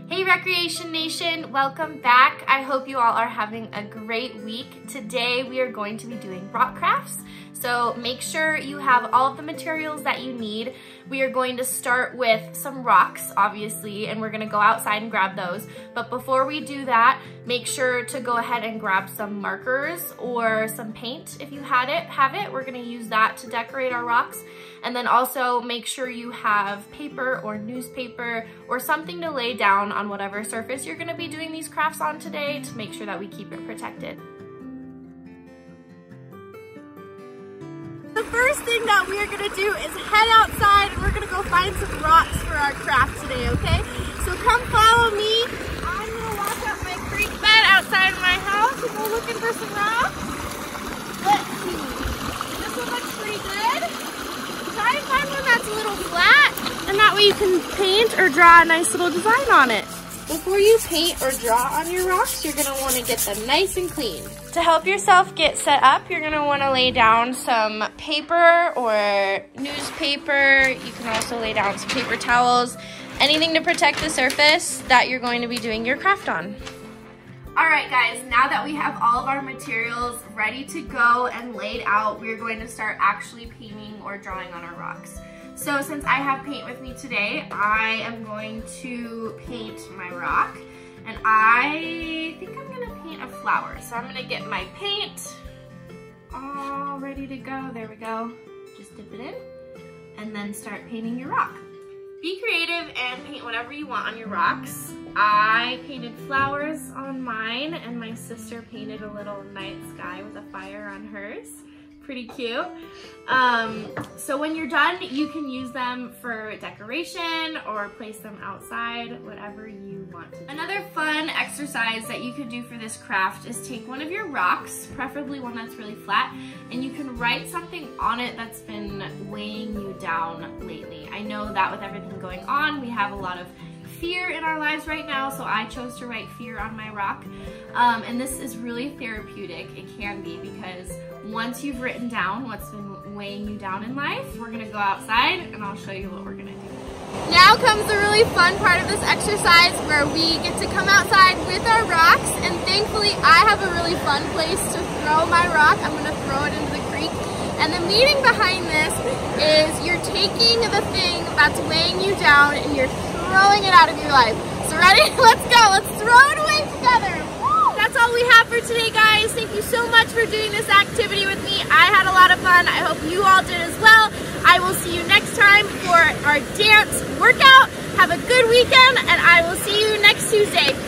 Hey Recreation Nation, welcome back. I hope you all are having a great week. Today we are going to be doing rock crafts. So make sure you have all of the materials that you need. We are going to start with some rocks, obviously, and we're gonna go outside and grab those. But before we do that, make sure to go ahead and grab some markers or some paint if you have it. We're gonna use that to decorate our rocks. And then also make sure you have paper or newspaper or something to lay down on whatever surface you're gonna be doing these crafts on today to make sure that we keep it protected. The first thing that we are gonna do is head outside and we're gonna go find some rocks for our craft today, okay? So come follow me. I'm gonna walk up my creek bed outside of my house and go looking for some rocks. Let's see. This one looks pretty good. Try and find one that's a little flat, and that way you can paint or draw a nice little design on it. Before you paint or draw on your rocks, you're gonna wanna get them nice and clean. To help yourself get set up, you're gonna wanna lay down some paper or newspaper. You can also lay down some paper towels, anything to protect the surface that you're going to be doing your craft on. All right guys, now that we have all of our materials ready to go and laid out, we're going to start actually painting or drawing on our rocks. So since I have paint with me today, I am going to paint my rock. And I think I'm gonna paint a flower. So I'm gonna get my paint all ready to go. There we go. Just dip it in and then start painting your rock. Be creative and paint whatever you want on your rocks. I painted flowers on mine and my sister painted a little night sky with a fire on hers. Pretty cute. So when you're done, you can use them for decoration or place them outside, whatever you want to do. Another fun exercise that you could do for this craft is take one of your rocks, preferably one that's really flat, and you can write something on it that's been weighing you down lately. I know that with everything going on, we have a lot of fear in our lives right now, so I chose to write fear on my rock. And this is really therapeutic. It can be, because once you've written down what's been weighing you down in life, we're gonna go outside and I'll show you what we're gonna do. Now comes the really fun part of this exercise where we get to come outside with our rocks, and thankfully I have a really fun place to throw my rock. I'm gonna throw it into the creek. And the meaning behind this is you're taking the thing that's weighing you down and you're throwing it out of your life. So ready? Let's go. Let's throw it away together. Woo! That's all we have for today, guys. Thank you so much for doing this activity with me. I had a lot of fun. I hope you all did as well. I will see you next time for our dance workout. Have a good weekend, and I will see you next Tuesday.